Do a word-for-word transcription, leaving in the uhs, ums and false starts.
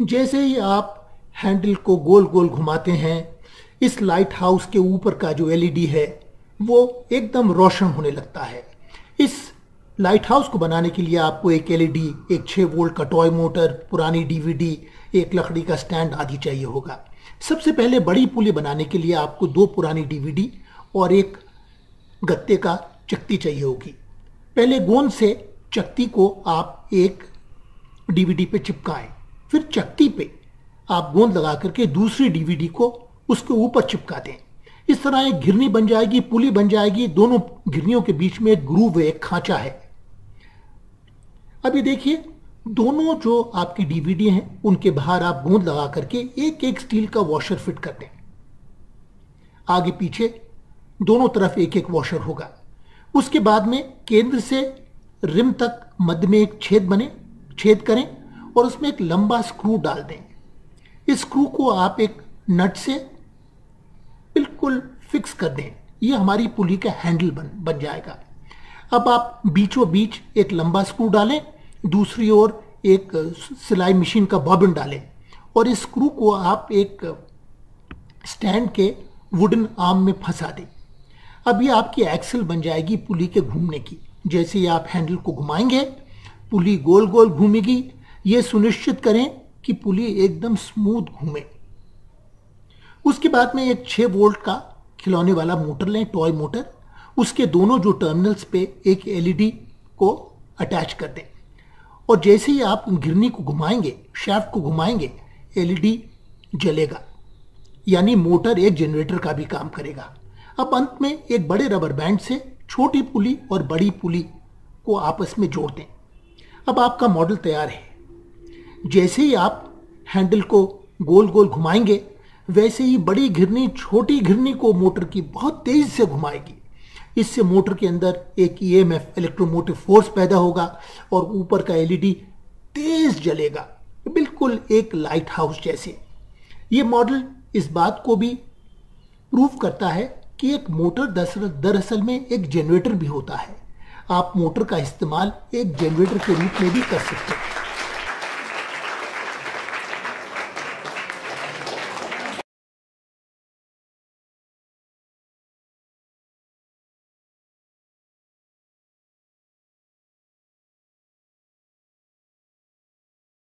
जैसे ही आप हैंडल को गोल गोल घुमाते हैं, इस लाइट हाउस के ऊपर का जो एलईडी है वो एकदम रोशन होने लगता है। इस लाइट हाउस को बनाने के लिए आपको एक एलईडी, एक छह वोल्ट का टॉय मोटर, पुरानी डीवीडी, एक लकड़ी का स्टैंड आदि चाहिए होगा। सबसे पहले बड़ी पुली बनाने के लिए आपको दो पुरानी डीवीडी और एक गत्ते का चकती चाहिए होगी। पहले गोंद से चकती को आप एक डीवीडी पे चिपकाएं, फिर चकती पे आप गोंद लगा करके दूसरी डीवीडी को उसके ऊपर चिपका दें। इस तरह एक घिरनी बन जाएगी, पुली बन जाएगी। दोनों घिरनियों के बीच में एक ग्रूव है, एक खांचा है। अभी देखिए, दोनों जो आपकी डीवीडी हैं उनके बाहर आप गोंद लगा करके एक एक स्टील का वॉशर फिट कर दें। आगे पीछे दोनों तरफ एक एक वॉशर होगा। उसके बाद में केंद्र से रिम तक मध्य में एक छेद बने छेद करें और उसमें एक लंबा स्क्रू डाल दें। इस स्क्रू को आप एक नट से बिल्कुल फिक्स कर दें। यह हमारी पुली का हैंडल बन बन जाएगा। अब आप बीचों बीच एक लंबा स्क्रू डालें, दूसरी ओर एक सिलाई मशीन का बॉबिन डालें और इस स्क्रू को आप एक स्टैंड के वुडन आर्म में फंसा दें। अब ये आपकी एक्सल बन जाएगी पुली के घूमने की। जैसे ही आप हैंडल को घुमाएंगे, पुली गोल गोल घूमेगी। ये सुनिश्चित करें कि पुली एकदम स्मूथ घूमे। उसके बाद में एक छह वोल्ट का खिलौने वाला मोटर लें, टॉय मोटर। उसके दोनों जो टर्मिनल्स पे एक एलईडी को अटैच कर दें और जैसे ही आप घिरनी को घुमाएंगे, शाफ्ट को घुमाएंगे, एलईडी जलेगा, यानी मोटर एक जनरेटर का भी काम करेगा। अब अंत में एक बड़े रबर बैंड से छोटी पुली और बड़ी पुली को आपस में जोड़ दें। अब आपका मॉडल तैयार है। जैसे ही आप हैंडल को गोल गोल घुमाएंगे, वैसे ही बड़ी घिरनी छोटी घिरनी को मोटर की बहुत तेजी से घुमाएगी। इससे मोटर के अंदर एक ईएमएफ, इलेक्ट्रोमोटिव फोर्स पैदा होगा और ऊपर का एलईडी तेज जलेगा, बिल्कुल एक लाइट हाउस जैसे। ये मॉडल इस बात को भी प्रूव करता है कि एक मोटर दरअसल में एक जनरेटर भी होता है। आप मोटर का इस्तेमाल एक जनरेटर के रूप में भी कर सकते हैं।